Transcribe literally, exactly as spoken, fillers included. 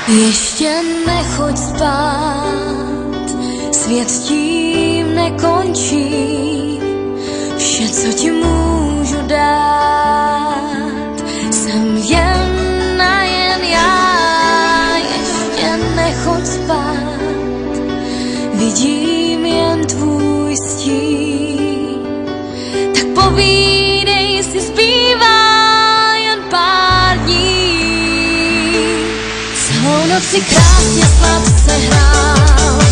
Ještě nechoď spát, svět tím nekončí. Vše, co ti můžu dát, jsem jen a jen já. Ještě nechoď spát, vidím jen tvůj stín. Tak povídej si, zbývá jen pár dní. Celou noc si krásně sladce hrál,